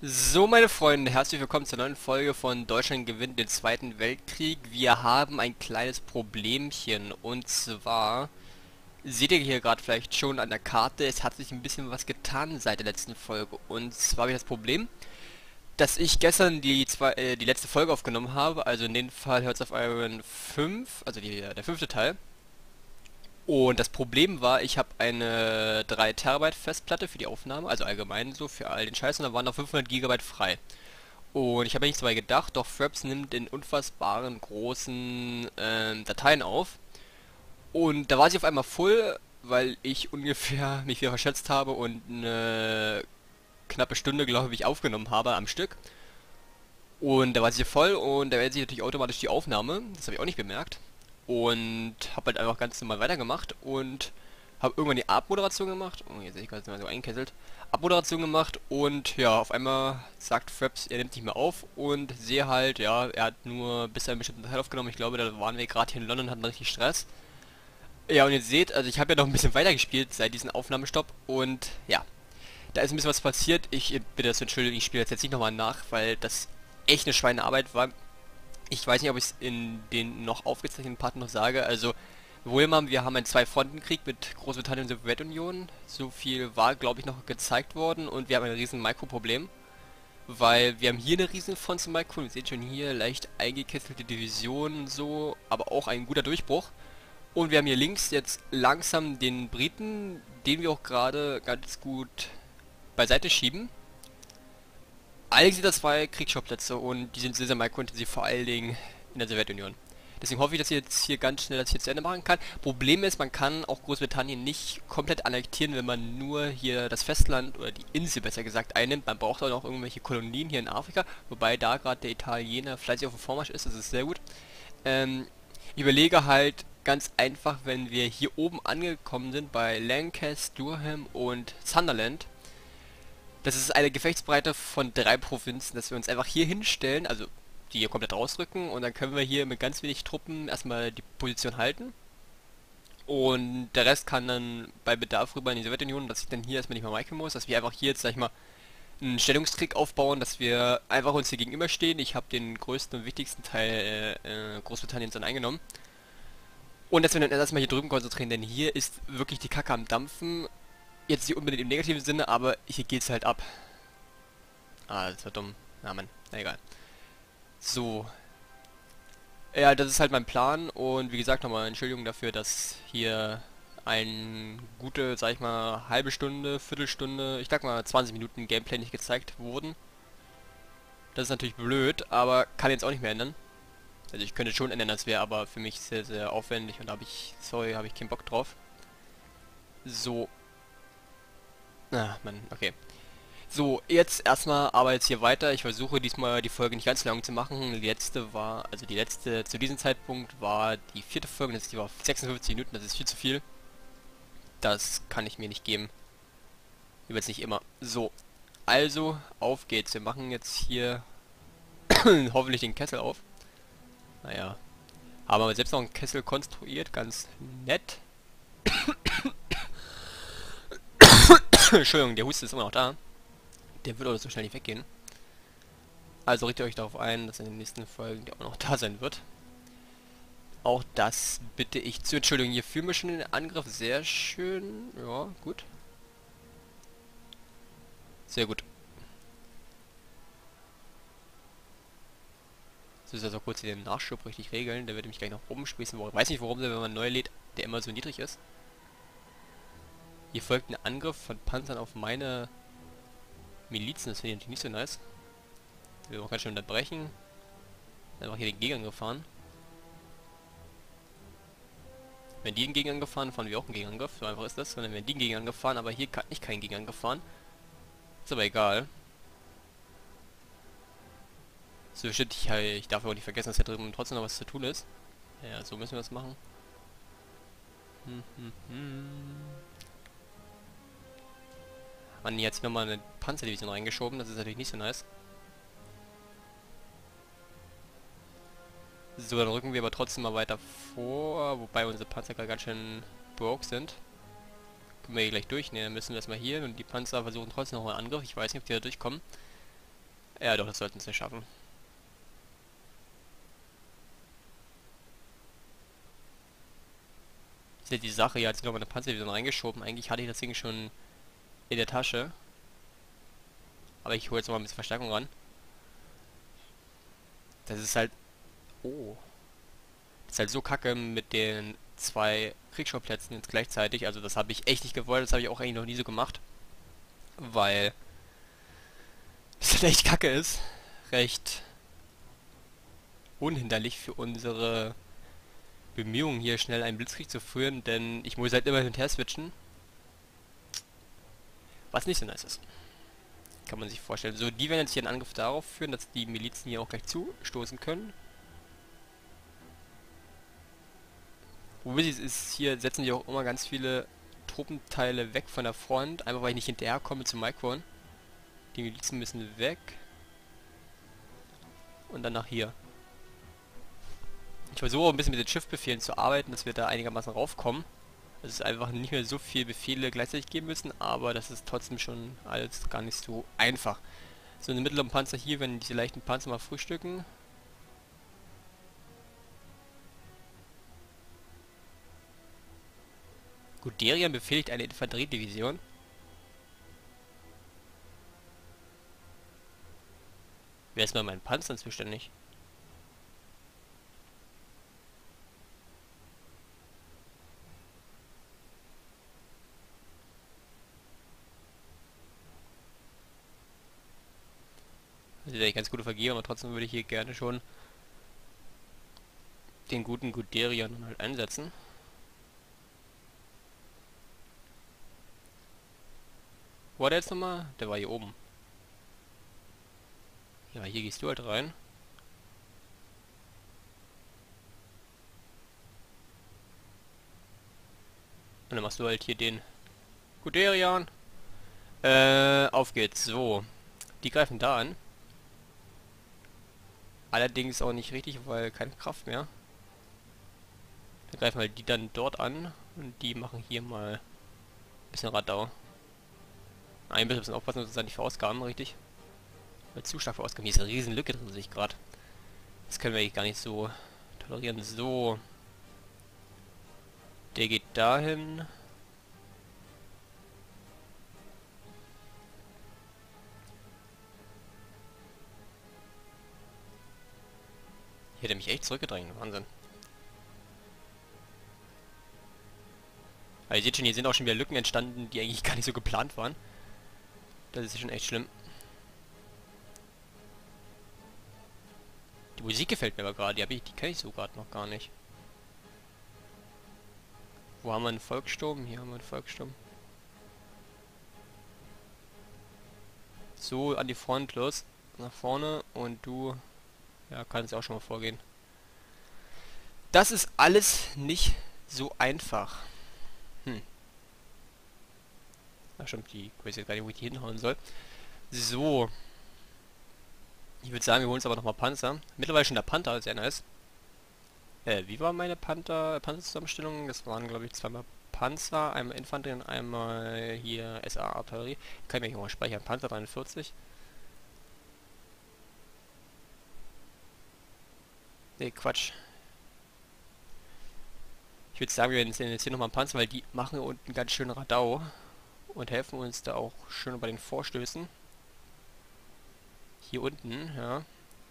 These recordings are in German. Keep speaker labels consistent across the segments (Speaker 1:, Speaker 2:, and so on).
Speaker 1: So, meine Freunde, herzlich willkommen zur neuen Folge von Deutschland gewinnt den Zweiten Weltkrieg. Wir haben ein kleines Problemchen und zwar seht ihr hier gerade vielleicht schon an der Karte, es hat sich ein bisschen was getan seit der letzten Folge. Und zwar habe ich das Problem, dass ich gestern die letzte Folge aufgenommen habe, also in dem Fall hört es auf Iron 5, also der fünfte Teil. Und das Problem war, ich habe eine 3 Terabyte Festplatte für die Aufnahme, also allgemein so für all den Scheiß, und da waren noch 500 Gigabyte frei. Und ich habe mir nichts dabei gedacht, doch Fraps nimmt in unfassbaren großen Dateien auf. Und da war sie auf einmal voll, weil ich ungefähr mich wieder verschätzt habe und eine knappe Stunde, glaube ich, aufgenommen habe am Stück. Und da war sie voll und da wählt sich natürlich automatisch die Aufnahme. Das habe ich auch nicht bemerkt. Und habe halt einfach ganz normal weitergemacht und habe irgendwann die Abmoderation gemacht. Oh, jetzt sehe ich gerade mal so eingekesselt. Abmoderation gemacht und ja, auf einmal sagt Fraps, er nimmt nicht mehr auf und sehe halt, ja, er hat nur bis zu einem bestimmten Teil aufgenommen. Ich glaube, da waren wir gerade hier in London, hatten richtig Stress. Ja, und ihr seht, also ich habe ja noch ein bisschen weitergespielt seit diesem Aufnahmestopp und ja, da ist ein bisschen was passiert. Ich bitte das zu entschuldigen, ich spiele das jetzt nicht nochmal nach, weil das echt eine Schweinearbeit war. Ich weiß nicht, ob ich es in den noch aufgezeichneten Part noch sage. Also, Wilhelm, wir haben einen Zwei-Fronten-Krieg mit Großbritannien und der Sowjetunion. So viel war, glaube ich, noch gezeigt worden. Und wir haben ein riesen Mikroproblem. Weil wir haben hier eine riesen Front zum Mikro. Ihr seht schon hier leicht eingekesselte Divisionen so. Aber auch ein guter Durchbruch. Und wir haben hier links jetzt langsam den Briten, den wir auch gerade ganz gut beiseite schieben. Allerdings sind das zwei Kriegsschauplätze und die sind sehr, sehr microintensiv, vor allen Dingen in der Sowjetunion. Deswegen hoffe ich, dass ich jetzt hier ganz schnell das hier zu Ende machen kann. Problem ist, man kann auch Großbritannien nicht komplett annektieren, wenn man nur hier das Festland oder die Insel besser gesagt einnimmt. Man braucht auch noch irgendwelche Kolonien hier in Afrika, wobei da gerade der Italiener fleißig auf dem Vormarsch ist, das ist sehr gut. Ich überlege halt ganz einfach, wenn wir hier oben angekommen sind bei Lancaster, Durham und Sunderland, das ist eine Gefechtsbreite von 3 Provinzen, dass wir uns einfach hier hinstellen, also die hier komplett rausrücken und dann können wir hier mit ganz wenig Truppen erstmal die Position halten und der Rest kann dann bei Bedarf rüber in die Sowjetunion, dass ich dann hier erstmal nicht mehr miken muss, dass wir einfach hier jetzt, sag ich mal, einen Stellungskrieg aufbauen, dass wir einfach uns hier gegenüberstehen. Ich habe den größten und wichtigsten Teil Großbritanniens dann eingenommen. Und dass wir dann erstmal hier drüben konzentrieren, denn hier ist wirklich die Kacke am Dampfen. Jetzt nicht unbedingt im negativen Sinne, aber hier geht's halt ab. Ah, das war dumm. Ja, Mann. Na egal. So. Ja, das ist halt mein Plan und wie gesagt nochmal Entschuldigung dafür, dass hier ein gute, sag ich mal, halbe Stunde, Viertelstunde, ich sag mal 20 Minuten Gameplay nicht gezeigt wurden. Das ist natürlich blöd, aber kann jetzt auch nicht mehr ändern. Also ich könnte schon ändern, das wäre aber für mich sehr, sehr aufwendig und da habe ich, sorry, habe ich keinen Bock drauf. So. Ah, Mann, okay. So, jetzt erstmal aber jetzt hier weiter. Ich versuche diesmal die Folge nicht ganz lang zu machen. Die letzte war, also die letzte zu diesem Zeitpunkt war die vierte Folge, die war 56 Minuten, das ist viel zu viel. Das kann ich mir nicht geben. Jeweils nicht immer. So, also auf geht's. Wir machen jetzt hier hoffentlich den Kessel auf. Naja, haben wir selbst noch einen Kessel konstruiert, ganz nett. Entschuldigung, der Husten ist immer noch da. Der wird auch so schnell nicht weggehen. Also richtet euch darauf ein, dass in den nächsten Folgen der auch noch da sein wird. Auch das bitte ich zu entschuldigen. Hier fühlen wir schon den Angriff. Sehr schön. Ja, gut. Sehr gut. So ist also kurz hier den Nachschub richtig regeln. Der wird mich gleich noch rumspießen. Ich weiß nicht, warum der, wenn man neu lädt, der immer so niedrig ist. Hier folgt ein Angriff von Panzern auf meine Milizen. Das finde ich natürlich nicht so nice. Wir werden auch ganz schön unterbrechen. Dann einfach hier den Gegenangriff fahren. Wenn die einen Gegenangriff fahren, fahren wir auch einen Gegenangriff. So einfach ist das. Sondern wenn die einen Gegenangriff fahren, aber hier kann ich keinen Gegenangriff fahren. Ist aber egal. So shit, ich darf auch nicht vergessen, dass hier drüben trotzdem noch was zu tun ist. Ja, so müssen wir das machen. Mann, hier hat sich nochmal eine Panzerdivision reingeschoben. Das ist natürlich nicht so nice. So, dann rücken wir aber trotzdem mal weiter vor. Wobei unsere Panzer gerade ganz schön broke sind. Können wir hier gleich durch? Ne, dann müssen wir erstmal hier und die Panzer versuchen trotzdem noch einen Angriff. Ich weiß nicht, ob die da durchkommen. Ja, doch, das sollten sie schaffen. Das ist ja die Sache, hier hat sich noch meine Panzerdivision reingeschoben. Eigentlich hatte ich das Ding schon in der Tasche. Aber ich hole jetzt noch mal ein bisschen Verstärkung ran. Das ist halt... Oh. Das ist halt so kacke mit den zwei Kriegsschauplätzen jetzt gleichzeitig. Also das habe ich echt nicht gewollt. Das habe ich auch eigentlich noch nie so gemacht. Weil das halt echt kacke ist. Recht unhinderlich für unsere Bemühungen hier schnell einen Blitzkrieg zu führen. Denn ich muss halt immer hin und her switchen. Was nicht so nice ist. Kann man sich vorstellen. So, die werden jetzt hier einen Angriff darauf führen, dass die Milizen hier auch gleich zustoßen können. Wobei es ist, hier setzen die auch immer ganz viele Truppenteile weg von der Front, einfach weil ich nicht hinterherkomme zu Micron. Die Milizen müssen weg. Und dann nach hier. Ich versuche auch ein bisschen mit den Schiffbefehlen zu arbeiten, dass wir da einigermaßen raufkommen. Dass es einfach nicht mehr so viele Befehle gleichzeitig geben müssen, aber das ist trotzdem schon alles gar nicht so einfach. So, eine mittleren Panzer hier, wenn diese leichten Panzer mal frühstücken. Guderian befehligt eine Infanteriedivision. Wer ist bei meinen Panzern zuständig? Das ist eigentlich ganz gute Vergebung, aber trotzdem würde ich hier gerne schon den guten Guderian halt einsetzen. Wo war der jetzt nochmal? Der war hier oben. Ja, hier gehst du halt rein. Und dann machst du halt hier den Guderian. Auf geht's. So. Die greifen da an. Allerdings auch nicht richtig, weil keine Kraft mehr. Dann greifen halt die dann dort an. Und die machen hier mal ein bisschen Radau. Ein bisschen aufpassen, dass wir nicht verausgaben, richtig. Weil zu stark verausgaben. Hier ist eine riesen Lücke drin, sehe ich gerade. Das können wir eigentlich gar nicht so tolerieren. So. Der geht dahin. Hier hat er mich echt zurückgedrängt. Wahnsinn. Aber ihr seht schon, hier sind auch schon wieder Lücken entstanden, die eigentlich gar nicht so geplant waren. Das ist schon echt schlimm. Die Musik gefällt mir aber gerade. Die kenne ich so gerade noch gar nicht. Wo haben wir einen Volkssturm? Hier haben wir einen Volkssturm. So, an die Front, los. Nach vorne. Und du... Ja, kannst auch schon mal vorgehen. Das ist alles nicht so einfach. Ach stimmt, ich weiß jetzt gar nicht, wo ich die hinhauen soll. So. Ich würde sagen, wir holen uns aber nochmal Panzer. Mittlerweile schon der Panther, sehr nice. Wie war meine Panzerzusammenstellung? Das waren, glaube ich, zweimal Panzer, einmal Infanterie und einmal hier SA-Artillerie. Kann ich mir hier mal speichern. Panzer 43. Ne, Quatsch. Ich würde sagen, wir nehmen jetzt hier nochmal einen Panzer, weil die machen hier unten ganz schön Radau. Und helfen uns da auch schön bei den Vorstößen. Hier unten, ja.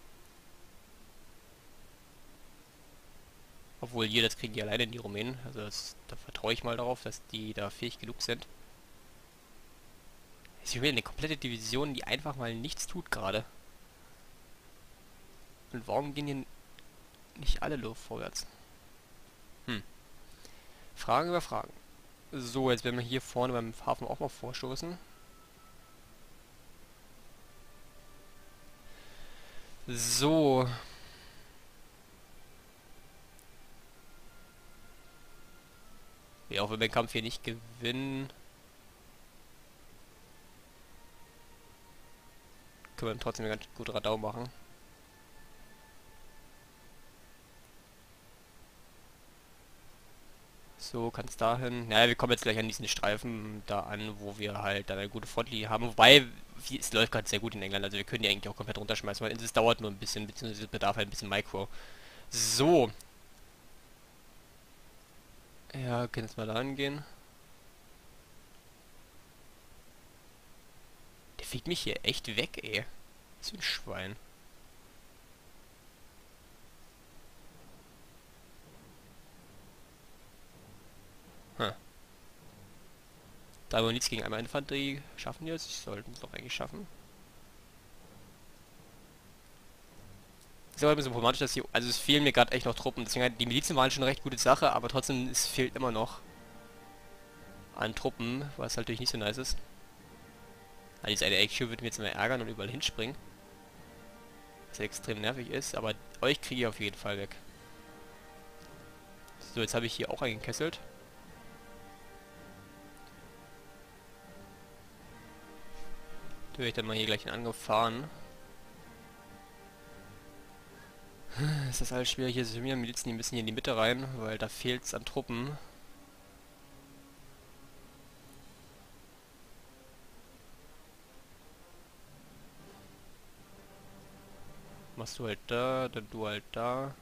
Speaker 1: Obwohl hier, das kriegen die alleine in die Rumänen. Also da vertraue ich mal darauf, dass die da fähig genug sind. Es ist wieder eine komplette Division, die einfach mal nichts tut gerade. Und warum gehen hier nicht alle Luft vorwärts? Fragen über Fragen. So, jetzt werden wir hier vorne beim Hafen auch mal vorstoßen. So. Ja, auch wenn wir den Kampf hier nicht gewinnen, können wir trotzdem ganz gut Radau machen. So, kann es dahin. Naja, wir kommen jetzt gleich an diesen Streifen da an, wo wir halt dann eine gute Frontlinie haben. Wobei, es läuft gerade sehr gut in England, also wir können die eigentlich auch komplett runterschmeißen, weil es dauert nur ein bisschen, beziehungsweise es bedarf halt ein bisschen Micro. So. Ja, können jetzt mal da angehen. Der fliegt mich hier echt weg, ey. So ein Schwein. Hm. Da wir nichts gegen einmal Infanterie schaffen jetzt, sollten es doch eigentlich schaffen. Ist aber ein bisschen problematisch, dass hier, also es fehlen mir gerade echt noch Truppen, deswegen die Milizen waren schon eine recht gute Sache, aber trotzdem, es fehlt immer noch an Truppen, was natürlich nicht so nice ist. Also diese eine HQ würde mir jetzt immer ärgern und überall hinspringen, was ja extrem nervig ist, aber euch kriege ich auf jeden Fall weg. So, jetzt habe ich hier auch eingekesselt. Da werde ich dann mal hier gleich in Angriff fahren. Ist das alles schwierig, hier sind mir Milizen, die müssen hier in die Mitte rein, weil da fehlt es an Truppen. Machst du halt da, dann du halt da.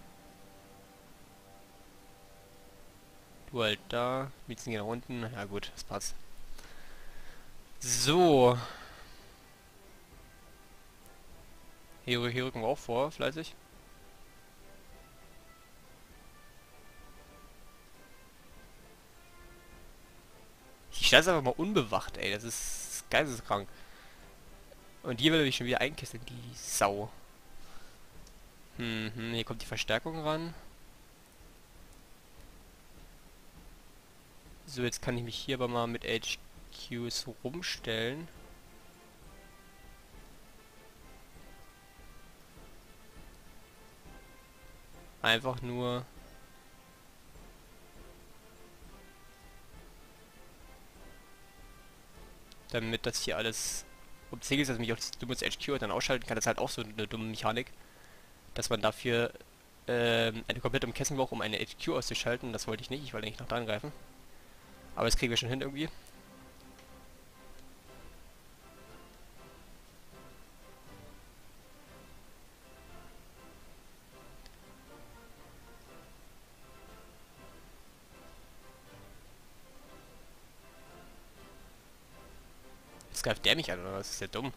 Speaker 1: Du halt da. Milizen gehen nach unten. Ja gut, das passt. So. Hier rücken wir auch vor, fleißig. Die Stadt ist einfach mal unbewacht, ey. Das ist geisteskrank. Und hier will ich schon wieder einkesseln, die Sau. Hier kommt die Verstärkung ran. So, jetzt kann ich mich hier aber mal mit HQs rumstellen. Einfach nur... damit das hier alles umzingelt ist, dass mich auch das dummes HQ dann ausschalten kann. Das ist halt auch so eine dumme Mechanik, dass man dafür eine komplette Umkessung braucht, um eine HQ auszuschalten. Das wollte ich nicht, ich wollte eigentlich noch da angreifen. Aber das kriegen wir schon hin irgendwie. Jetzt greift der mich an, oder was? Das ist ja dumm.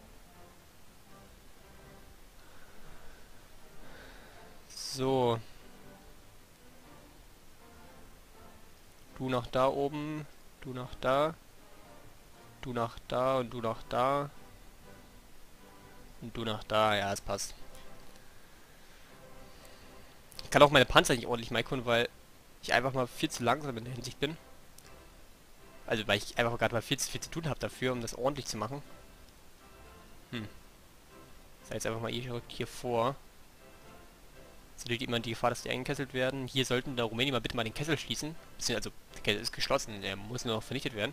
Speaker 1: So. Du nach da oben. Du nach da. Du nach da und du nach da. Und du nach da. Ja, es passt. Ich kann auch meine Panzer nicht ordentlich micron, weil ich einfach mal viel zu langsam in der Hinsicht bin. Also weil ich einfach gerade mal viel zu viel zu tun habe dafür, um das ordentlich zu machen. Das heißt jetzt einfach mal hier vor. Es ist natürlich immer die Gefahr, dass die eingekesselt werden. Hier sollten der Rumänen mal bitte mal den Kessel schließen. Also, der Kessel ist geschlossen, der muss nur noch vernichtet werden.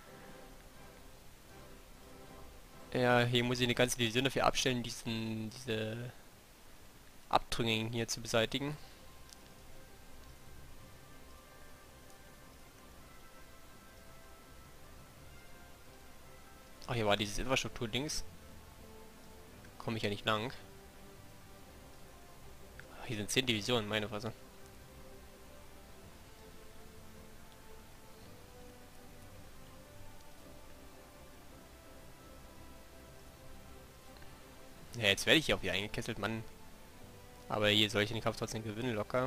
Speaker 1: Ja, hier muss ich eine ganze Division dafür abstellen, diese Abtrünnigen hier zu beseitigen. Ach, hier war dieses Infrastruktur-Dings. Komme ich ja nicht lang. Ach, hier sind 10 Divisionen, meine Fresse. Ja, jetzt werde ich hier auch wieder eingekesselt, Mann. Aber hier soll ich den Kampf trotzdem gewinnen, locker.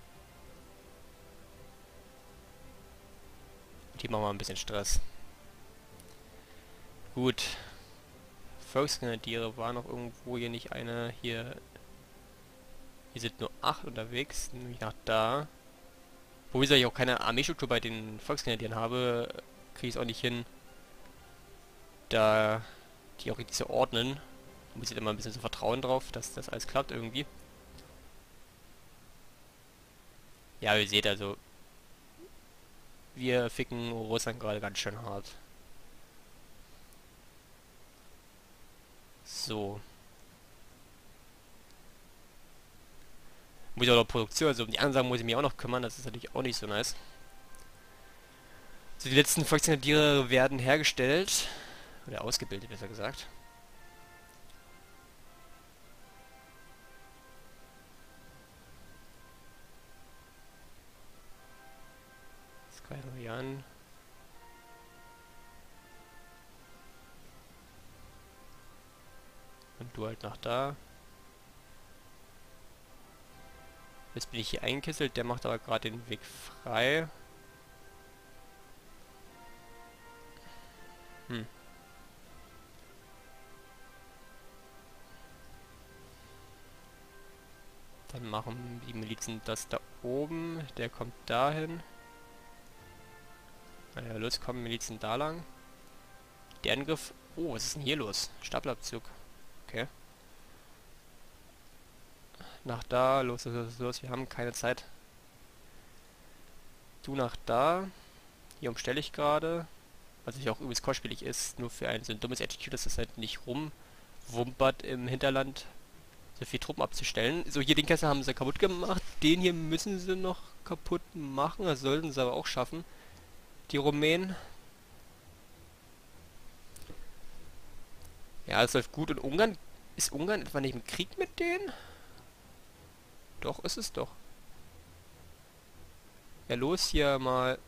Speaker 1: Und hier machen wir ein bisschen Stress. Gut. Volksgrenadiere war noch irgendwo hier nicht eine. Hier sind nur 8 unterwegs, nämlich nach da. Wo ich auch keine Armeestruktur bei den Volksgrenadieren habe, kriege ich es auch nicht hin, da die auch richtig zu ordnen. Da muss ich immer ein bisschen so vertrauen drauf, dass das alles klappt irgendwie. Ja, ihr seht also, wir ficken Russland gerade ganz schön hart. So. Muss ich auch noch Produktion, also um die Ansagen muss ich mich auch noch kümmern, das ist natürlich auch nicht so nice. So, die letzten Volksgrenadiere werden hergestellt. Oder ausgebildet, besser gesagt. Das greifen wir hier an. Und du halt nach da. Jetzt bin ich hier eingekesselt, der macht aber gerade den Weg frei. Hm. Dann machen die Milizen das da oben. Der kommt dahin. Naja, los, kommen Milizen da lang. Der Angriff... Oh, was ist denn hier los? Stapelabzug. Okay. Nach da, los, los, los, los. Wir haben keine Zeit. Du nach da. Hier umstelle ich gerade. Was natürlich auch übelst kostspielig ist. Nur für ein so ein dummes Attitude, dass es halt nicht rumwumpert im Hinterland, so viel Truppen abzustellen. So, hier den Kessel haben sie kaputt gemacht. Den hier müssen sie noch kaputt machen. Das sollten sie aber auch schaffen. Die Rumänen. Ja, es läuft gut. Und Ungarn... Ist Ungarn etwa nicht im Krieg mit denen? Doch, ist es doch. Ja, los hier mal.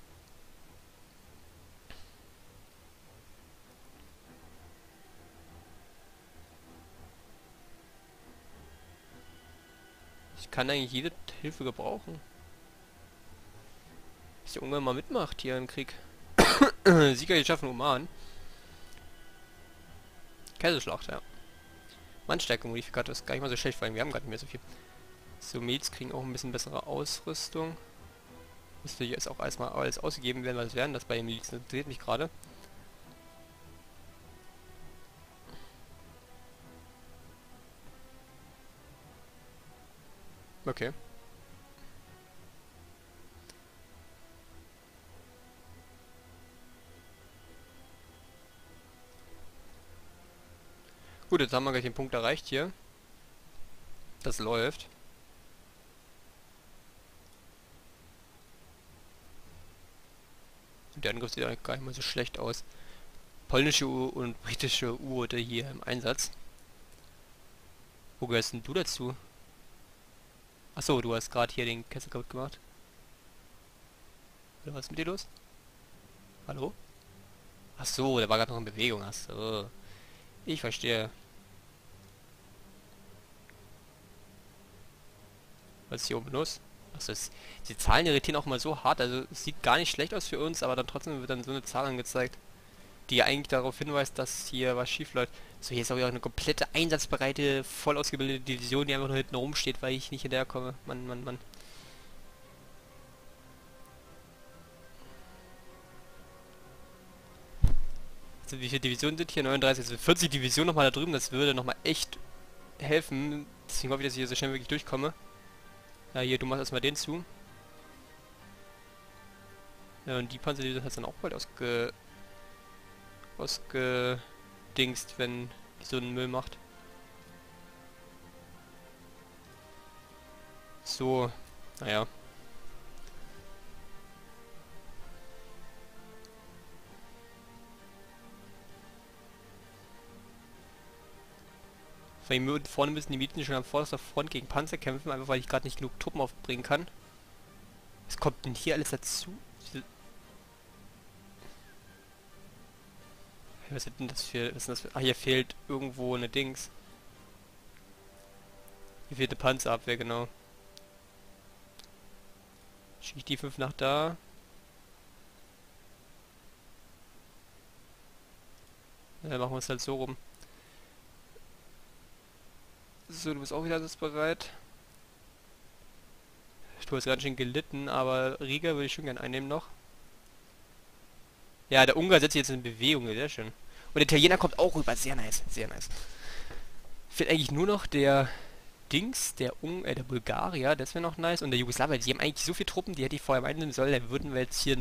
Speaker 1: Ich kann eigentlich jede Hilfe gebrauchen. Dass der Ungarn mal mitmacht hier im Krieg. Sieger geschaffen, Oman. Kaiserschlacht, ja. Mannstärke-Modifikator ist gar nicht mal so schlecht, vor allem wir haben gar nicht mehr so viel. So, Miliz kriegen auch ein bisschen bessere Ausrüstung. Müsste jetzt auch erstmal alles ausgegeben werden, was werden das bei den Milizen interessiert mich gerade. Okay. Gut, jetzt haben wir gleich den Punkt erreicht hier. Das läuft. Und der Angriff sieht eigentlich gar nicht mal so schlecht aus. Polnische und britische U-Boote hier im Einsatz. Wo gehörst denn du dazu? Achso, du hast gerade hier den Kessel kaputt gemacht. Oder was ist mit dir los? Hallo? Achso, der war gerade noch in Bewegung. Achso. Ich verstehe. Was ist hier oben los? Achso, die Zahlen irritieren auch mal so hart. Also es sieht gar nicht schlecht aus für uns, aber dann trotzdem wird dann so eine Zahl angezeigt, die ja eigentlich darauf hinweist, dass hier was schief läuft. So, hier ist auch wieder eine komplette einsatzbereite, voll ausgebildete Division, die einfach nur hinten rumsteht, weil ich nicht hinterherkomme. Mann, Mann, Mann. Also wie viele Divisionen sind hier? 39, also 40 Divisionen nochmal da drüben, das würde nochmal echt helfen. Deswegen hoffe ich, dass ich hier so schnell wie möglich durchkomme. Ja, hier, du machst erstmal den zu. Ja, und die Panzerdivision hat dann auch bald ausgedingst, wenn die so einen Müll macht. So, naja. Vorne müssen die Mieten schon am vorderster Front gegen Panzer kämpfen, einfach weil ich gerade nicht genug Truppen aufbringen kann. Was kommt denn hier alles dazu? Was ist denn das für... Was ist denn das für... Ah, hier fehlt irgendwo eine Dings. Hier fehlt eine Panzerabwehr, genau. Schicke ich die 5 nach da. Dann machen wir es halt so rum. So, du bist auch wieder bereit. Du hast ganz schön gelitten, aber Riga würde ich schon gern einnehmen noch. Ja, der Ungar setzt sich jetzt in Bewegung, sehr schön. Und der Italiener kommt auch rüber, sehr nice, sehr nice. Fehlt eigentlich nur noch der Dings, der Bulgarier, das wäre noch nice. Und der Jugoslawier, die haben eigentlich so viele Truppen, die hätte ich vorher einnehmen sollen, dann würden wir jetzt hier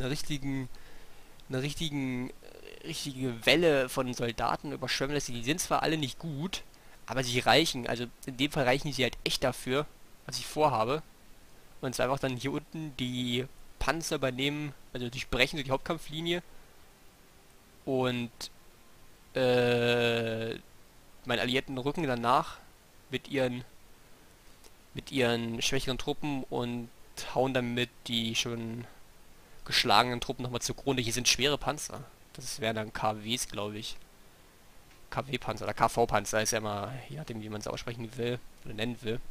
Speaker 1: richtige Welle von Soldaten überschwemmen lassen. Die sind zwar alle nicht gut, aber sie reichen, also in dem Fall reichen sie halt echt dafür, was ich vorhabe. Und zwar einfach dann hier unten die Panzer übernehmen, also die brechen so die Hauptkampflinie und äh, meinen Alliierten rücken danach mit mit ihren schwächeren Truppen und hauen damit die schon geschlagenen Truppen nochmal zugrunde. Hier sind schwere Panzer. Das wären dann KWs, glaube ich. KW-Panzer oder KV-Panzer ist ja immer, je nachdem wie man es aussprechen will oder nennen will.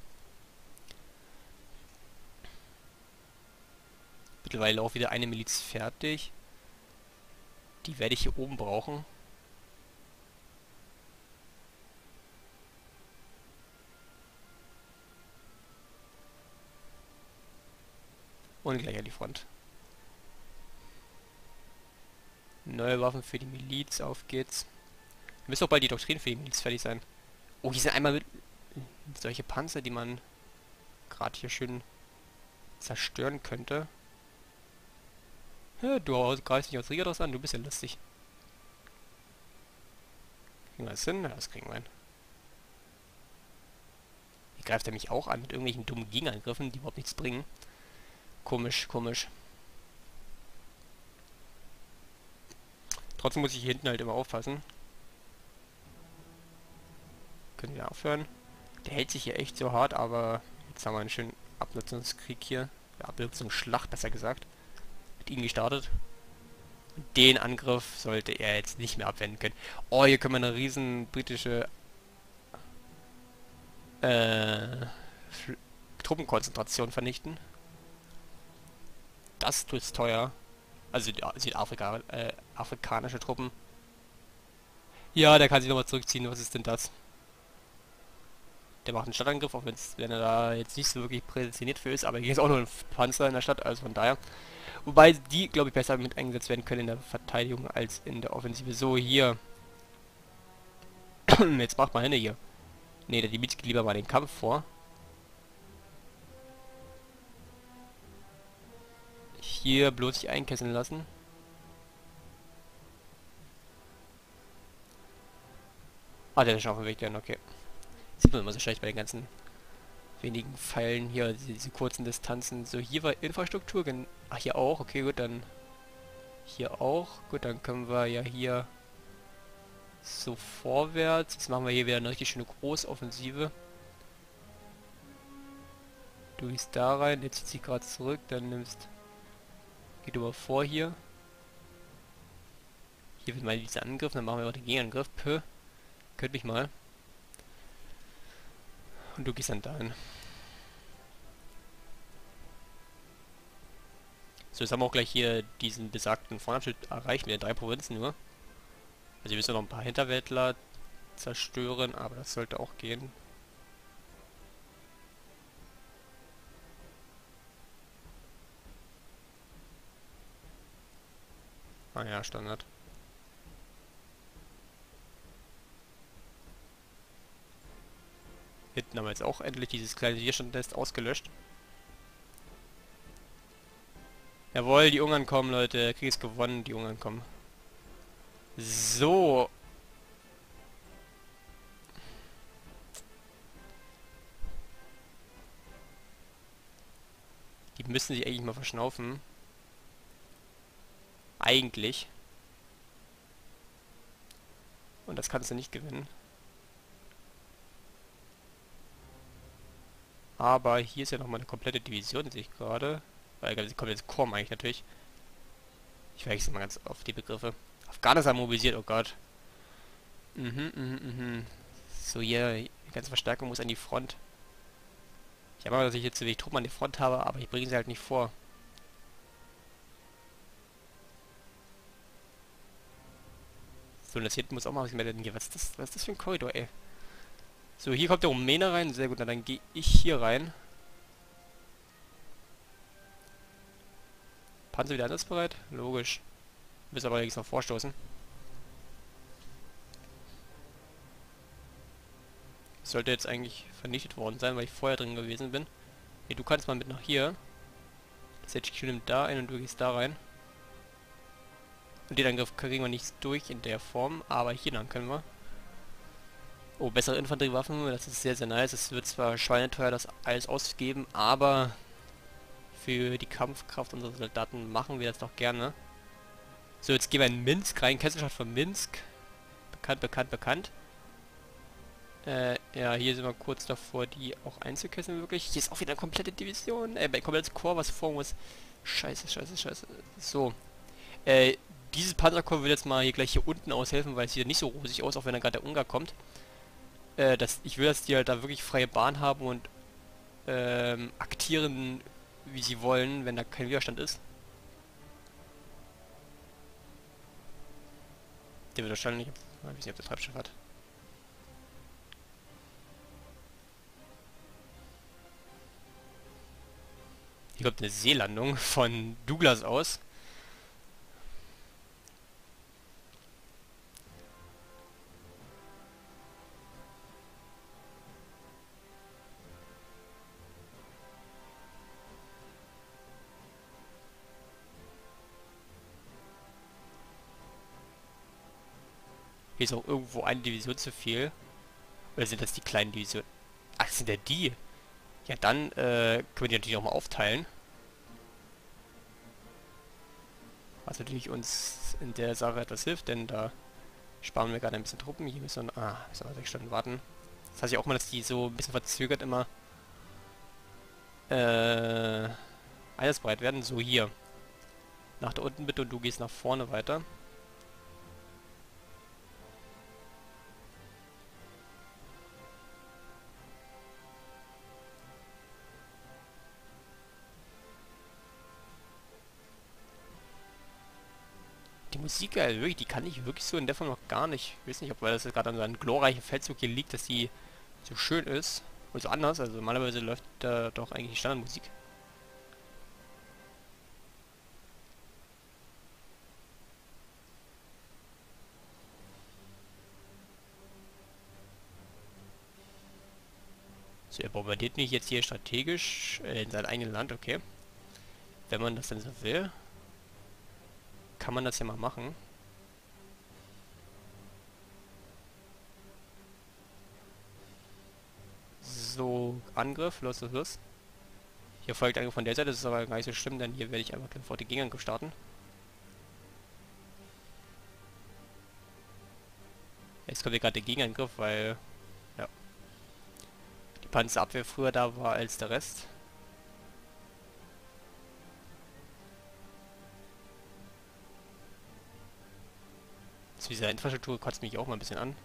Speaker 1: Mittlerweile auch wieder eine Miliz fertig. Die werde ich hier oben brauchen. Und gleich an die Front. Neue Waffen für die Miliz, auf geht's. Müsste auch bald die Doktrin für die Miliz fertig sein. Oh, hier sind einmal mit solche Panzer, die man gerade hier schön zerstören könnte. Ja, du greifst nicht aus Rigados an, du bist ja lustig. Kriegen wir das hin? Ja, das kriegen wir hin. Hier greift er mich auch an mit irgendwelchen dummen Gegenangriffen, die überhaupt nichts bringen. Komisch, komisch. Trotzdem muss ich hier hinten halt immer aufpassen. Können wir aufhören. Der hält sich hier echt so hart, aber jetzt haben wir einen schönen Abnutzungskrieg hier. Abnutzungsschlacht, besser gesagt. Mit ihm gestartet. Und den Angriff sollte er jetzt nicht mehr abwenden können. Oh, hier können wir eine riesen britische Truppenkonzentration vernichten. Das tut's teuer. Also Südafrika, afrikanische Truppen. Ja, der kann sich nochmal zurückziehen. Was ist denn das? Der macht einen Stadtangriff, auch wenn er da jetzt nicht so wirklich prädestiniert für ist, aber hier ist auch nur ein Panzer in der Stadt, also von daher. Wobei die, glaube ich, besser mit eingesetzt werden können in der Verteidigung als in der Offensive. So, hier. Jetzt macht mal Hände hier. Ne, die bietet lieber mal den Kampf vor. Hier bloß sich einkesseln lassen. Ah, der ist schon auf dem Weg, dann, okay. Sieht man immer so schlecht bei den ganzen wenigen Pfeilen hier, diese kurzen Distanzen. So, hier war Infrastruktur. Ach, hier auch. Okay, gut, dann hier auch. Gut, dann können wir ja hier so vorwärts. Jetzt machen wir hier wieder eine richtig schöne Großoffensive. Du gehst da rein, jetzt zieht sie gerade zurück, dann geht du mal vor hier. Hier wird mal dieser Angriff, dann machen wir auch den Gegenangriff. Pö. Könnt mich mal. Und du gehst dann dahin. So, jetzt haben wir auch gleich hier diesen besagten Frontabschnitt erreicht mit den 3 Provinzen nur. Also wir müssen noch ein paar Hinterwäldler zerstören, aber das sollte auch gehen. Ah ja, Standard. Hinten haben wir jetzt auch endlich dieses kleine Widerstandsnest ausgelöscht. Jawohl, die Ungarn kommen, Leute. Der Krieg ist gewonnen, die Ungarn kommen. So. Die müssen sich eigentlich mal verschnaufen. Eigentlich. Und das kannst du nicht gewinnen. Aber hier ist ja nochmal eine komplette Division, sehe ich gerade. Weil sie kommt jetzt Korps eigentlich natürlich. Ich wechsle mal ganz auf die Begriffe. Afghanistan mobilisiert, oh Gott. So, hier, die ganze Verstärkung muss an die Front. Ich habe aber, dass ich jetzt zu wenig Truppen an die Front habe, aber ich bringe sie halt nicht vor. So, und das hier hinten muss auch mal was mehr hier. Was ist das für ein Korridor, ey? So, hier kommt der Rumäne rein. Sehr gut, dann gehe ich hier rein. Panzer wieder einsatzbereit? Logisch. Müssen aber allerdings noch vorstoßen. Sollte jetzt eigentlich vernichtet worden sein, weil ich vorher drin gewesen bin. Nee, du kannst mal mit nach hier. Das HQ nimmt da ein und du gehst da rein. Und den Angriff kriegen wir nicht durch in der Form, aber hier lang können wir. Oh, bessere Infanteriewaffen, das ist sehr, sehr nice. Es wird zwar schweineteuer, das alles ausgeben, aber für die Kampfkraft unserer Soldaten machen wir das doch gerne. So, jetzt gehen wir in Minsk rein, Kesselstadt von Minsk. bekannt, bekannt, bekannt. Ja, hier sind wir kurz davor, die auch einzukesseln wirklich. Hier ist auch wieder eine komplette Division, ein komplettes Korps, was vor muss. Scheiße, scheiße, scheiße. So, dieses Panzerkorps wird jetzt mal hier gleich hier unten aushelfen, weil es hier nicht so rosig aus, auch wenn da gerade der Ungar kommt. Ich will, dass die halt da wirklich freie Bahn haben und aktieren, wie sie wollen, wenn da kein Widerstand ist. Der wird wahrscheinlich, ich weiß nicht, ob der Treibstoff hat. Hier kommt eine Seelandung von Douglas aus. Hier ist auch irgendwo eine Division zu viel. Oder sind das die kleinen Divisionen? Ach, das sind ja die. Ja, dann können wir die natürlich auch mal aufteilen. Was natürlich uns in der Sache etwas hilft, denn da sparen wir gerade ein bisschen Truppen. Hier müssen wir 6 Stunden warten. Das heißt ja auch mal, dass die so ein bisschen verzögert immer einsatzbereit werden. So, hier. Nach da unten bitte und du gehst nach vorne weiter. Die Musik, wirklich, die kann ich wirklich so in der Form noch gar nicht. Ich weiß nicht, ob weil das gerade an so einem glorreichen Feldzug hier liegt, dass die so schön ist. Und so anders. Also normalerweise läuft da doch eigentlich die Standardmusik. So, er bombardiert mich jetzt hier strategisch in sein eigenes Land, okay. Wenn man das denn so will, kann man das ja mal machen. So, Angriff, los, los, los. Hier folgt Angriff von der Seite, das ist aber gar nicht so schlimm, denn hier werde ich einfach sofort den Gegenangriff starten. Jetzt kommt hier gerade der Gegenangriff, weil ja, die Panzerabwehr früher da war als der Rest. Zu dieser Infrastruktur kotzt mich auch mal ein bisschen an.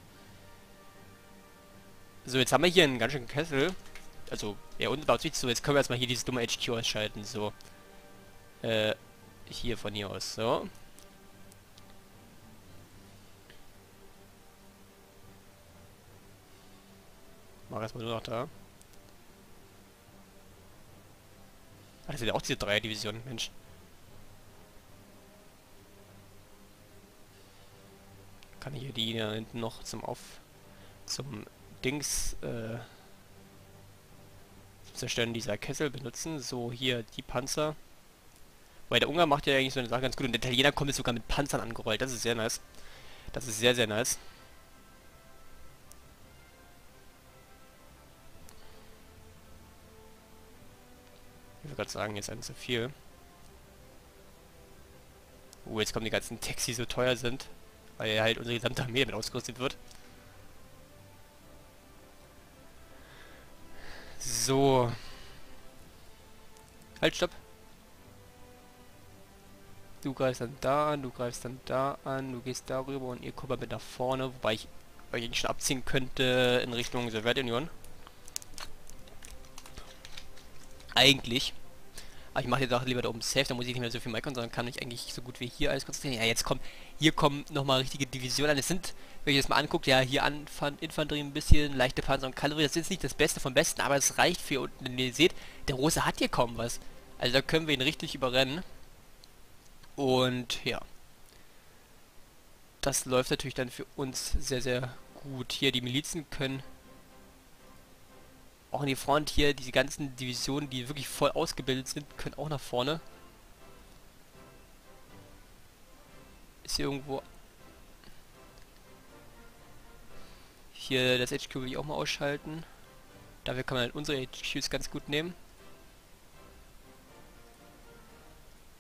Speaker 1: So, jetzt haben wir hier einen ganz schönen Kessel. Also, ja, unten baut sich so. Jetzt können wir erstmal hier dieses dumme HQ ausschalten. So. Hier von hier aus. So. Mach erstmal nur noch da. Ah, das sind ja auch diese Dreier-Divisionen, Mensch. Kann ich hier die da hinten noch zum Dings, zum Zerstören dieser Kessel benutzen. So, hier die Panzer. Weil der Ungar macht ja eigentlich so eine Sache ganz gut. Und der Italiener kommt jetzt sogar mit Panzern angerollt. Das ist sehr nice. Das ist sehr, sehr nice. Ich würde gerade sagen, jetzt ein zu viel. Jetzt kommen die ganzen Techs, die so teuer sind. Weil halt unsere gesamte Armee damit ausgerüstet wird. So. Halt, stopp. Du greifst dann da an, du greifst dann da an, du gehst darüber und ihr kommt mal mit nach vorne, wobei ich euch eigentlich schon abziehen könnte in Richtung Sowjetunion. Eigentlich. Aber ich mache die Sache lieber da oben safe, da muss ich nicht mehr so viel meckern, sondern kann ich eigentlich so gut wie hier alles konzentrieren. Ja, jetzt kommt, hier kommen nochmal richtige Divisionen an. Es sind, wenn ihr das mal anguckt, ja, hier Infanterie ein bisschen, leichte Panzer und Kavallerie. Das ist nicht das Beste vom Besten, aber es reicht für unten. Denn ihr seht, der Russe hat hier kaum was. Also da können wir ihn richtig überrennen. Und ja, das läuft natürlich dann für uns sehr, sehr gut. Hier, die Milizen können auch in die Front hier, diese ganzen Divisionen, die wirklich voll ausgebildet sind, können auch nach vorne. Ist hier irgendwo... Hier, das HQ will ich auch mal ausschalten. Dafür kann man halt unsere HQs ganz gut nehmen.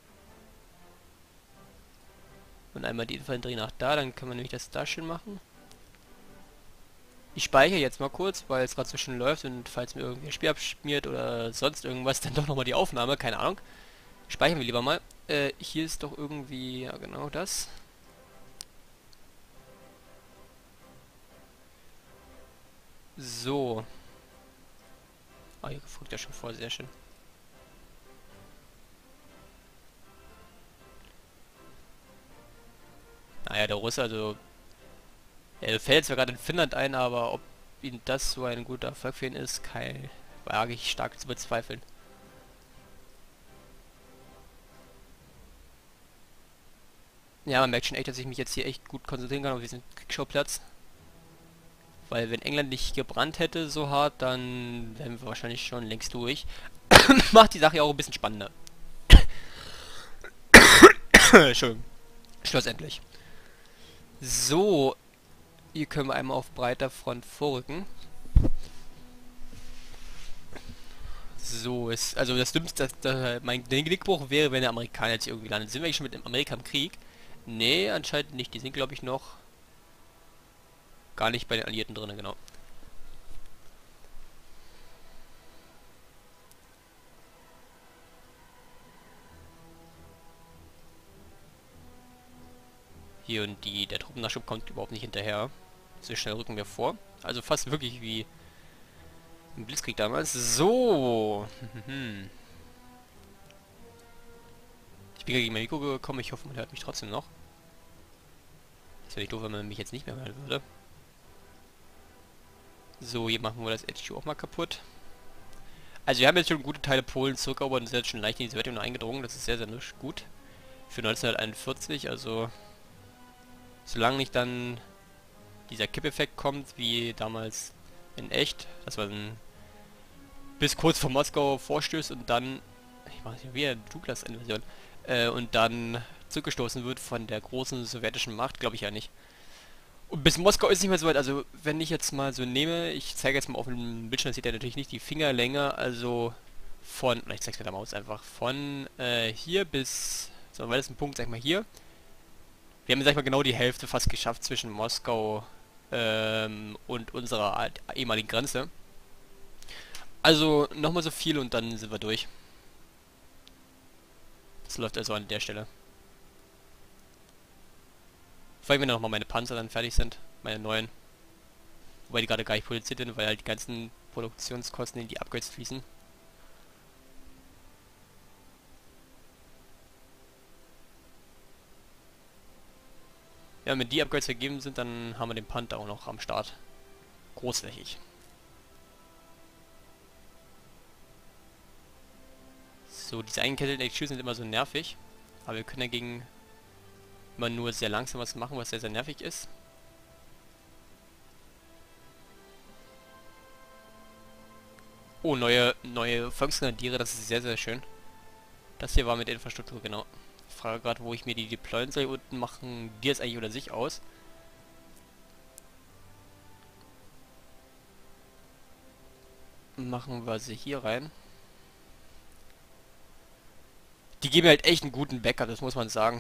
Speaker 1: Und einmal die Infanterie nach da, dann kann man nämlich das da schön machen. Ich speichere jetzt mal kurz, weil es gerade so schön läuft und falls mir irgendwie ein Spiel abschmiert oder sonst irgendwas, dann doch nochmal die Aufnahme, keine Ahnung. Speichern wir lieber mal. Hier ist doch irgendwie, ja genau das. So. Ah, hier folgt ja schon vor, sehr schön. Naja, der Russe, also, er fällt zwar gerade in Finnland ein, aber ob ihm das so ein guter Erfolg für ihn ist, wage ich stark zu bezweifeln. Ja, man merkt schon echt, dass ich mich jetzt hier echt gut konzentrieren kann auf diesen Kriegsschauplatz. Weil wenn England nicht gebrannt hätte so hart, dann wären wir wahrscheinlich schon längst durch. Macht die Sache ja auch ein bisschen spannender. Entschuldigung. Schlussendlich. So, hier können wir einmal auf breiter Front vorrücken. So, also das Dümmste, der Genickbruch wäre, wenn der Amerikaner jetzt irgendwie landet. Sind wir eigentlich schon mit dem Amerika im Krieg? Nee, anscheinend nicht. Die sind, glaube ich, noch gar nicht bei den Alliierten drin, genau. Hier und der Truppennachschub kommt überhaupt nicht hinterher. So schnell rücken wir vor. Also fast wirklich wie im Blitzkrieg damals. So. Ich bin gegen mein Mikro gekommen. Ich hoffe, man hört mich trotzdem noch. Das wäre nicht doof, wenn man mich jetzt nicht mehr hören würde. So, hier machen wir das HQ auch mal kaputt. Also wir haben jetzt schon gute Teile Polen zurückerobert und sind jetzt schon leicht in die Sowjetunion eingedrungen. Das ist sehr, sehr gut. Für 1941, also solange nicht dann dieser Kippeffekt kommt, wie damals in echt, dass man bis kurz vor Moskau vorstößt und dann, ich weiß nicht, wie eine Douglas-Invasion, und dann zurückgestoßen wird von der großen sowjetischen Macht, glaube ich ja nicht. Und bis Moskau ist nicht mehr so weit, also wenn ich jetzt mal so nehme, ich zeige jetzt mal auf dem Bildschirm, sieht er natürlich nicht die Fingerlänge, also von, ich zeig's mit der Maus einfach, von hier bis, so am weitesten Punkt, sag ich mal hier. Wir haben, sag ich mal, genau die Hälfte fast geschafft zwischen Moskau und unserer ehemaligen Grenze. Also nochmal so viel und dann sind wir durch. Das läuft also an der Stelle. Vor allem, wenn nochmal meine Panzer dann fertig sind, meine neuen. Wobei die gerade gar nicht produziert sind, weil halt die ganzen Produktionskosten in die Upgrades fließen. Ja, wenn die Upgrades vergeben sind, dann haben wir den Panther auch noch am Start. Großflächig. So, diese eingekesselten HQs sind immer so nervig. Aber wir können dagegen immer nur sehr langsam was machen, was sehr, sehr nervig ist. Oh, neue Volksgrenadiere, das ist sehr, sehr schön. Das hier war mit der Infrastruktur, genau. Ich frage gerade, wo ich mir die deployen soll. Unten machen die es eigentlich oder sich aus. Machen wir sie hier rein. Die geben halt echt einen guten Backup, das muss man sagen.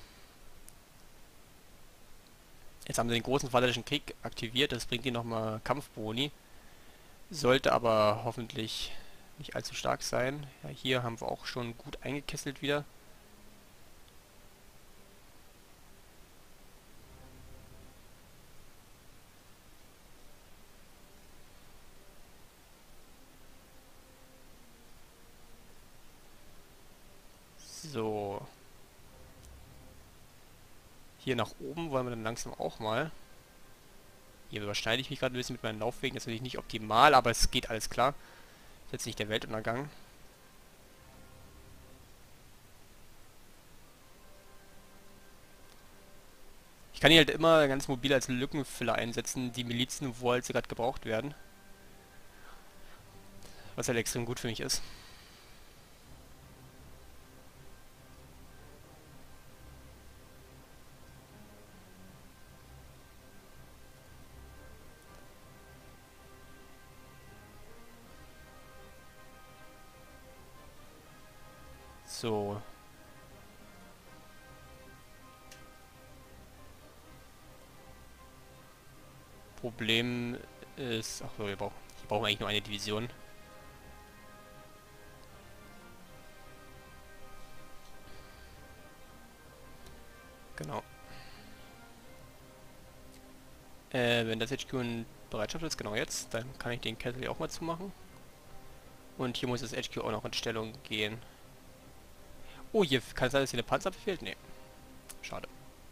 Speaker 1: Jetzt haben sie den großen Vaterländischen Krieg aktiviert, das bringt ihnen nochmal Kampfboni. Sollte aber hoffentlich nicht allzu stark sein. Ja, hier haben wir auch schon gut eingekesselt wieder. So. Hier nach oben wollen wir dann langsam auch mal. Hier überschneide ich mich gerade ein bisschen mit meinen Laufwegen. Das ist natürlich nicht optimal, aber es geht alles klar. Das ist jetzt nicht der Weltuntergang. Ich kann die halt immer ganz mobil als Lückenfüller einsetzen, die Milizen, wo halt sie gerade gebraucht werden. Was halt extrem gut für mich ist. So. Problem ist... Ach so, wir brauchen eigentlich nur eine Division. Genau. Wenn das HQ in Bereitschaft ist, genau jetzt, dann kann ich den Kessel hier auch mal zumachen. Und hier muss das HQ auch noch in Stellung gehen. Oh, hier kann es sein, dass hier eine Panzer fehlt? Nee. Schade.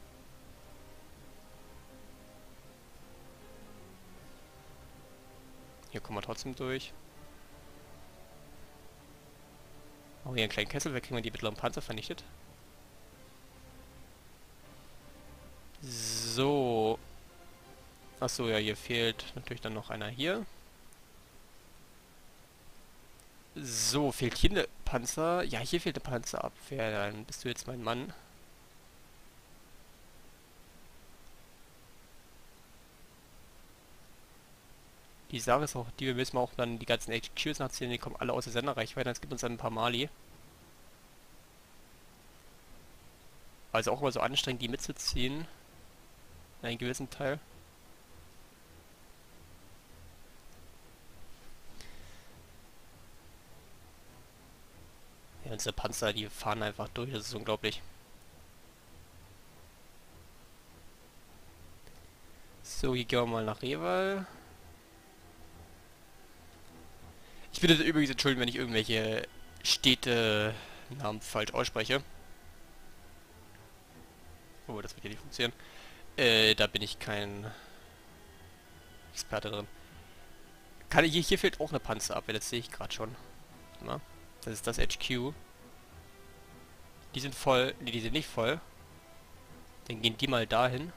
Speaker 1: Hier kommen wir trotzdem durch. Oh, hier einen kleinen Kessel, da kriegen wir die mittleren Panzer vernichtet. So. Achso, ja, hier fehlt natürlich dann noch einer hier. So, fehlt hier eine Panzer? Ja, hier fehlt eine Panzerabwehr. Dann bist du jetzt mein Mann. Die Sache ist auch, wir müssen auch dann die ganzen HQs nachziehen, die kommen alle aus der Senderreichweite, es gibt uns dann ein paar Mali. Also auch immer so anstrengend, die mitzuziehen. In einem gewissen Teil. Ja, unsere Panzer, die fahren einfach durch, das ist unglaublich. So, hier gehen wir mal nach Reval. Ich bitte übrigens entschuldigen, wenn ich irgendwelche Städte-Namen falsch ausspreche. Oh, das wird hier nicht funktionieren. Da bin ich kein Experte drin. Hier fehlt auch eine Panzerabwehr, das sehe ich gerade schon. Na, das ist das HQ. Die sind voll. Nee, die sind nicht voll. Dann gehen die mal dahin.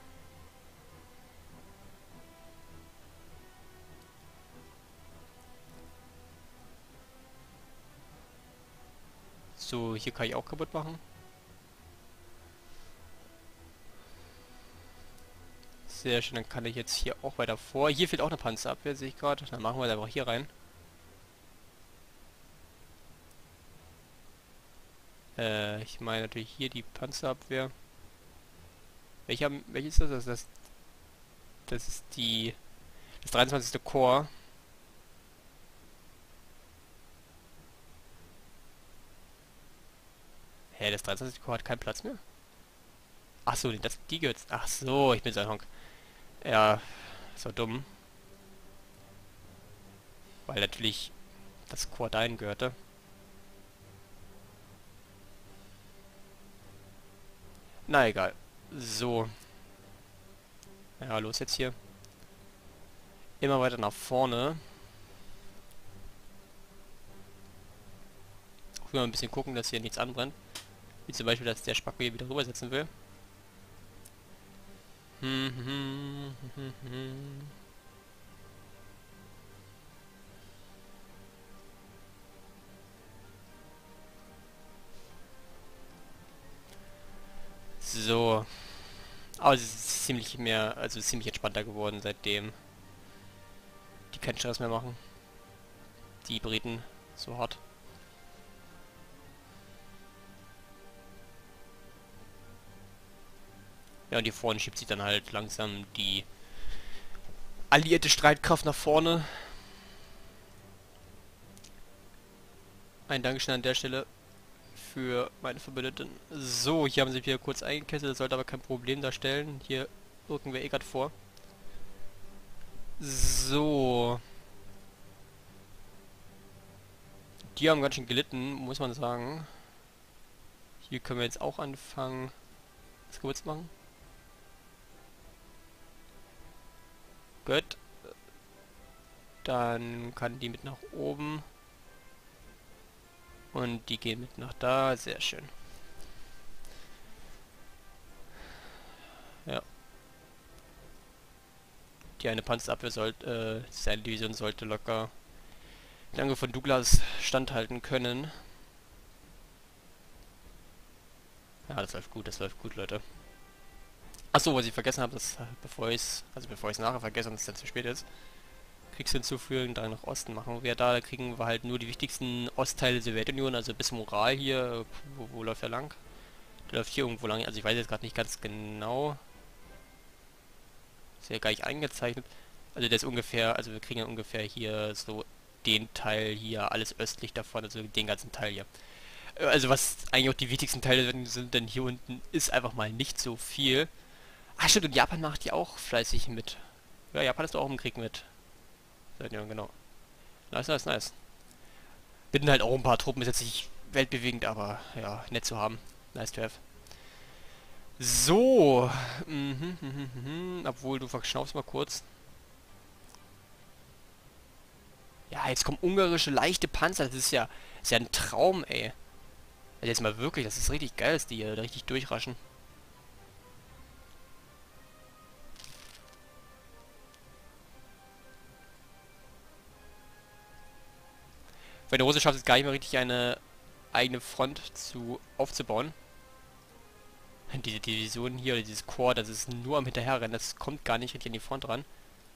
Speaker 1: So, hier kann ich auch kaputt machen. Sehr schön, dann kann ich jetzt hier auch weiter vor. Hier fehlt auch eine Panzerabwehr, sehe ich gerade. Dann machen wir das einfach hier rein. Ich meine natürlich hier die Panzerabwehr. Welches ist das? Das ist das 23. Korps. Hä, das 23. Korps hat keinen Platz mehr? Ach so, die gehört... Ach so, ich bin so ein Honk. Ja, ist war dumm. Weil natürlich das Korps dahin gehörte. Na egal. So. Ja, los jetzt hier. Immer weiter nach vorne. Auch immer ein bisschen gucken, dass hier nichts anbrennt. Wie zum Beispiel, dass der Spacko hier wieder rübersetzen will. So. Aber es ist ziemlich entspannter geworden, seitdem die keinen Stress mehr machen. Die Briten so hart. Ja, und hier vorne schiebt sich dann halt langsam die alliierte Streitkraft nach vorne. Ein Dankeschön an der Stelle für meine Verbündeten. So, hier haben sie wieder kurz eingekesselt, das sollte aber kein Problem darstellen. Hier rücken wir eh gerade vor. So. Die haben ganz schön gelitten, muss man sagen. Hier können wir jetzt auch anfangen, das kaputt zu machen. Gut. Dann kann die mit nach oben. Und die gehen mit nach da. Sehr schön. Ja. Die eine Panzerabwehr sollte, seine Division sollte locker den Angriff von Douglas standhalten können. Ja, das läuft gut, Leute. Achso, was ich vergessen habe, dass bevor ich es nachher vergesse und es dann zu spät ist, Kriegshinzufügen, dann nach Osten machen wir da kriegen wir halt nur die wichtigsten Ostteile der Sowjetunion, also bis Moral hier, wo läuft er lang? Der läuft hier irgendwo lang, also ich weiß jetzt gerade nicht ganz genau. Ist ja gar nicht eingezeichnet. Also der ist ungefähr, also wir kriegen ja ungefähr hier so den Teil hier, alles östlich davon, also den ganzen Teil hier. Also was eigentlich auch die wichtigsten Teile sind, denn hier unten ist einfach mal nicht so viel. Ah stimmt, und Japan macht ja auch fleißig mit. Ja, Japan ist auch im Krieg mit. Ja, genau. Nice, nice, nice. Bitten halt auch ein paar Truppen, ist jetzt nicht weltbewegend, aber ja, nett zu haben. Nice to have. So. Obwohl, du verschnaufst mal kurz. Ja, jetzt kommen ungarische leichte Panzer. Ist ja ein Traum, ey. Also jetzt mal wirklich, das ist richtig geil, dass die hier richtig durchraschen. Weil der Russe schafft es gar nicht mehr richtig eine eigene Front aufzubauen. Diese Division hier, oder dieses Korps, das ist nur am Hinterherrennen, das kommt gar nicht richtig an die Front ran.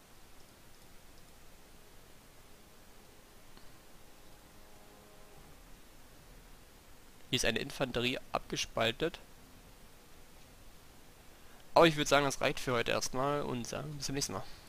Speaker 1: Hier ist eine Infanterie abgespaltet. Aber ich würde sagen, das reicht für heute erstmal und sagen bis zum nächsten Mal.